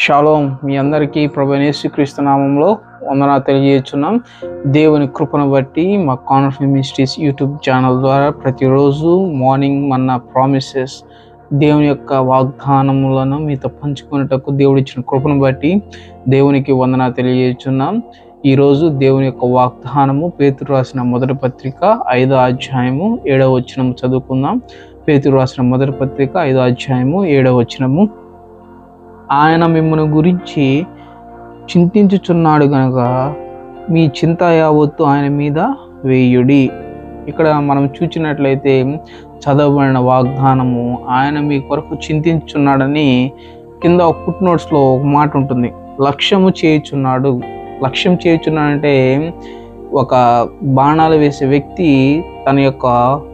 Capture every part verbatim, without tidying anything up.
Shalom మీ అందరికీ ప్రభువైన యేసుక్రీస్తు నామంలో వందనాలు తెలియజేస్తున్నాం. దేవుని కృపను బట్టి మా కాన్ఫరెన్స్ మినిస్ట్రీస్ యూట్యూబ్ ఛానల్ ద్వారా ప్రతిరోజు మార్నింగ్ మన ప్రామిసెస్ దేవుని యొక్క వాగ్దానములను మీతో పంచుకునేటకు దేవుడు ఇచ్చిన కృపను బట్టి దేవునికి వందనాలు తెలియజేస్తున్నాం. ఈరోజు దేవుని యొక్క వాగ్దానము పేతురు రాసిన మొదటి పత్రిక ఐదో అధ్యాయము ఏడవ వచనము చదువుకుందాం. పేతురు రాసిన మొదటి పత్రిక ఐదో అధ్యాయము ఏడవ వచనము. ఆయన మిమ్మల్ని గురించి చింతించుచున్నాడు గనక మీ చింత యావత్తు ఆయన మీద వేయుడి. ఇక్కడ మనం చూచినట్లయితే చదవబడిన వాగ్దానము ఆయన మీ కొరకు చింతించుచున్నాడని కింద ఒక ఫుట్ నోట్స్లో ఒక మాట ఉంటుంది. లక్ష్యము చేయుచున్నాడు. లక్ష్యం చేయుచున్నాడంటే ఒక బాణాలు వేసే వ్యక్తి తన యొక్క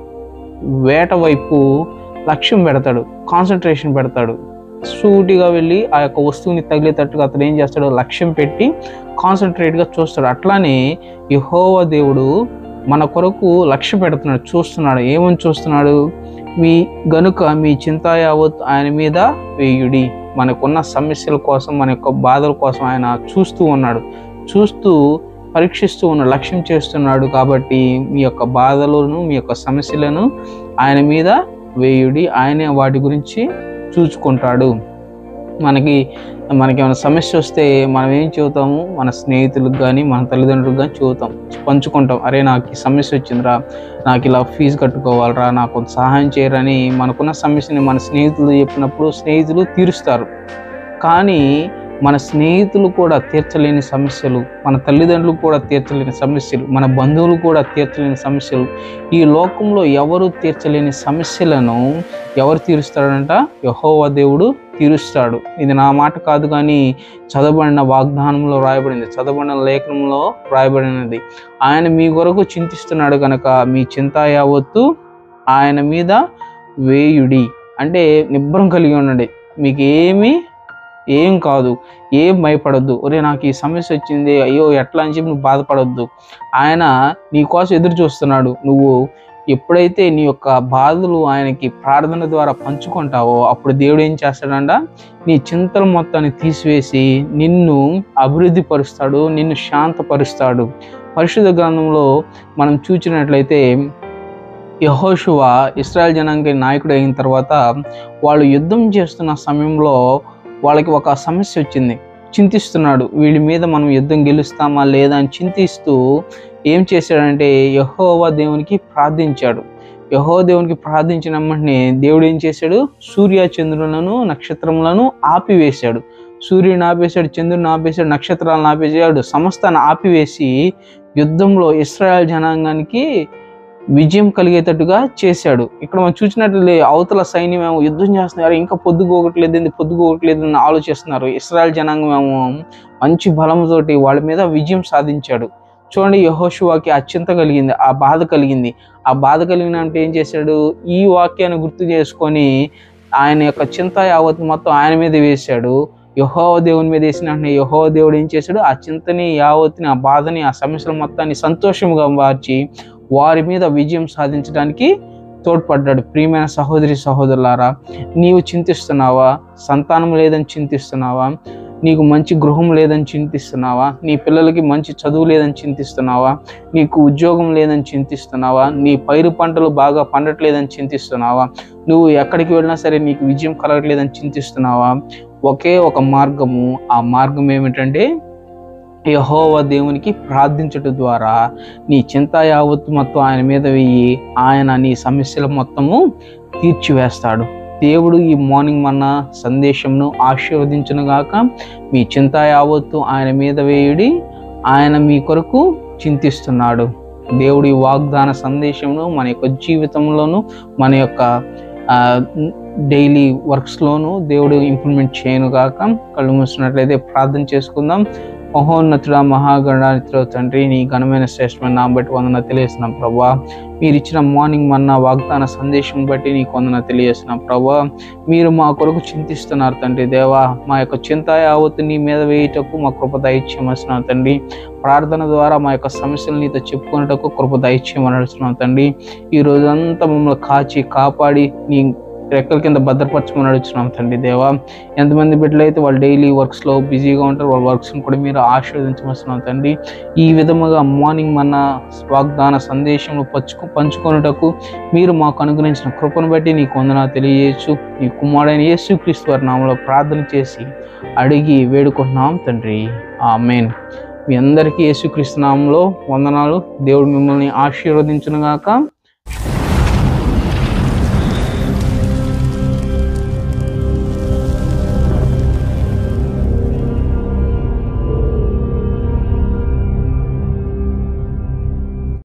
వేట వైపు లక్ష్యం పెడతాడు, కాన్సన్ట్రేషన్ పెడతాడు. సూటిగా వెళ్ళి ఆ యొక్క వస్తువుని తగిలేటట్టుగా అతను ఏం చేస్తాడు, లక్ష్యం పెట్టి కాన్సన్ట్రేట్గా చూస్తాడు. అట్లానే యెహోవా దేవుడు మన కొరకు లక్ష్య పెడుతున్నాడు, చూస్తున్నాడు. ఏమని చూస్తున్నాడు? మీ గనుక మీ చింత యావత్ ఆయన మీద వేయుడి. మనకున్న సమస్యల కోసం, మన యొక్క బాధల కోసం ఆయన చూస్తూ ఉన్నాడు, చూస్తూ పరీక్షిస్తూ ఉన్నాడు, లక్ష్యం చేస్తున్నాడు. కాబట్టి మీ యొక్క బాధలను, మీ యొక్క సమస్యలను ఆయన మీద వేయుడి. ఆయనే వాటి గురించి చూసుకుంటాడు. మనకి మనకి ఏమైనా సమస్య వస్తే మనం ఏం చెబుతాము? మన స్నేహితులకు కానీ మన తల్లిదండ్రులకు కానీ చెబుతాం, పంచుకుంటాం. అరే నాకు ఈ సమస్య వచ్చిందిరా, నాకు ఇలా ఫీజు కట్టుకోవాలరా, నాకు కొంత సహాయం చేయరని మనకున్న సమస్యని మన స్నేహితులు చెప్పినప్పుడు స్నేహితులు తీరుస్తారు. కానీ మన స్నేహితులు కూడా తీర్చలేని సమస్యలు, మన తల్లిదండ్రులు కూడా తీర్చలేని సమస్యలు, మన బంధువులు కూడా తీర్చలేని సమస్యలు, ఈ లోకంలో ఎవరు తీర్చలేని సమస్యలను ఎవరు తీరుస్తాడంట? యెహోవా దేవుడు తీరుస్తాడు. ఇది నా మాట కాదు, కానీ చదవబడిన వాగ్దానంలో రాయబడింది, చదవబడిన లేఖనంలో రాయబడినది. ఆయన మీ కొరకు చింతిస్తున్నాడు కనుక మీ చింత యావత్తు ఆయన మీద వేయుడి. అంటే నిబ్బరం కలిగి ఉండండి. మీకు ఏమీ ఏం కాదు, ఏం భయపడొద్దు. ఒరే నాకు ఈ సమస్య వచ్చింది, అయ్యో ఎట్లా అని చెప్పి నువ్వు బాధపడొద్దు. ఆయన నీ కోసం ఎదురు చూస్తున్నాడు. నువ్వు ఎప్పుడైతే నీ యొక్క బాధలు ఆయనకి ప్రార్థన ద్వారా పంచుకుంటావో అప్పుడు దేవుడు ఏం చేస్తాడంట? నీ చింతలు మొత్తాన్ని తీసివేసి నిన్ను అభివృద్ధి పరుస్తాడు, నిన్ను శాంతపరుస్తాడు. పరిశుద్ధ గ్రంథంలో మనం చూసినట్లయితే యెహోషువ ఇశ్రాయేల్ జనాంగ నాయకుడు అయిన తర్వాత వాళ్ళు యుద్ధం చేస్తున్న సమయంలో వాళ్ళకి ఒక సమస్య వచ్చింది. చింతిస్తున్నాడు, వీళ్ళ మీద మనం యుద్ధం గెలుస్తామా లేదా అని చింతిస్తూ ఏం చేశాడంటే యెహోవా దేవునికి ప్రార్థించాడు. యెహోవా దేవునికి ప్రార్థించిన వెంటనే దేవుడు ఏం చేశాడు? సూర్య చంద్రులను నక్షత్రములను ఆపివేశాడు. సూర్యుని ఆపేశాడు, చంద్రుని ఆపేశాడు, నక్షత్రాలను ఆపేశాడు, సమస్తాన్ని ఆపివేసి యుద్ధంలో ఇశ్రాయేల్ జనాంగానికి విజయం కలిగేటట్టుగా చేశాడు. ఇక్కడ మనం చూసినట్లయితే అవతల సైన్యం ఏమో యుద్ధం చేస్తున్నారు, ఇంకా పొద్దుగోగట్లేదు పొద్దుగోగట్లేదు అని ఆలోచిస్తున్నారు. ఇశ్రాయేల్ జనాంగం ఏమో మంచి బలంతోటి వాళ్ళ మీద విజయం సాధించాడు. చూడండి, యెహోషువకి ఆ చింత కలిగింది, ఆ బాధ కలిగింది. ఆ బాధ కలిగినంటే ఏం చేశాడు? ఈ వాక్యాన్ని గుర్తు చేసుకొని ఆయన యొక్క చింత యావత్ మొత్తం ఆయన మీద వేశాడు. యెహోవా దేవుని మీద వేసిన వెంటనే యెహోవా దేవుడు ఏం చేశాడు? ఆ చింతని యావత్ని, ఆ బాధని, ఆ సమస్యల మొత్తాన్ని సంతోషంగా మార్చి వారి మీద విజయం సాధించడానికి తోడ్పడ్డాడు. ప్రియమైన సహోదరి సహోదరులారా, నీవు చింతిస్తున్నావా? సంతానం లేదని చింతిస్తున్నావా? నీకు మంచి గృహం లేదని చింతిస్తున్నావా? నీ పిల్లలకి మంచి చదువు లేదని చింతిస్తున్నావా? నీకు ఉద్యోగం లేదని చింతిస్తున్నావా? నీ పైరు పంటలు బాగా పండట్లేదని చింతిస్తున్నావా? నువ్వు ఎక్కడికి వెళ్ళినా సరే నీకు విజయం కలగట్లేదని చింతిస్తున్నావా? ఒకే ఒక మార్గము. ఆ మార్గం ఏమిటంటే యెహోవా దేవునికి ప్రార్థించడం ద్వారా నీ చింత యావత్తు మొత్తం ఆయన మీద వెయ్యి, ఆయన నీ సమస్యల మొత్తము తీర్చివేస్తాడు. దేవుడు ఈ మార్నింగ్ మన సందేశంను ఆశీర్వదించును గాక. మీ చింత యావత్తు ఆయన మీద వేయుడి, ఆయన మీ కొరకు చింతిస్తున్నాడు. దేవుడి వాగ్దాన సందేశంను మన యొక్క జీవితంలోను, మన యొక్క డైలీ వర్క్స్లోను దేవుడు ఇంప్లిమెంట్ చేయను గాక. కళ్ళు మూసినట్లయితే ప్రార్థన చేసుకుందాం. మహోన్నతుడా, మహాగణాధిపతి తండ్రి, నీ ఘనమైన శ్రేష్టమైన నామం బట్టి వందన తెలియజేస్తున్నాం ప్రభా. మీరు ఇచ్చిన మార్నింగ్ మన్నా వాగ్దాన సందేశం బట్టి నీకు వందన తెలియజేస్తున్నాం ప్రభా. మీరు మా కొరకు చింతిస్తున్నారు తండ్రి దేవా. మా యొక్క చింత యావత్తు నీ మీద వేయటకు మా కృప దయచేయమన్నాం తండ్రి. ప్రార్థన ద్వారా మా యొక్క సమస్యలు నీతో చెప్పుకునేటకు కృప దయచేయమని అడుగుతున్నాం తండ్రి. ఈ రోజంతా మమ్మల్ని కాచి కాపాడి నీ రెక్కల కింద భద్రపరచమని అడుగుతున్నాం తండ్రి దేవా. ఎంతమంది బిడ్డలు అయితే వాళ్ళు డైలీ వర్క్స్లో బిజీగా ఉంటారు, వాళ్ళ వర్క్స్ని కూడా మీరు ఆశీర్వదించమస్తున్నాం తండ్రి. ఈ విధముగా మార్నింగ్ మన వాగ్దాన సందేశంలో పంచుకు పంచుకొనుటకు మీరు మాకు అనుగ్రహించిన కృపను బట్టి నీకు వందనాలు తెలియజేయచ్చు. నీ కుమారుడైన యేసుక్రీస్తు వారి నామములో ప్రార్థన చేసి అడిగి వేడుకుంటున్నాం తండ్రి, ఆమేన్. మీ అందరికీ యేసుక్రీస్తు నామములో వందనాలు. దేవుడు మిమ్మల్ని ఆశీర్వదించును గాక.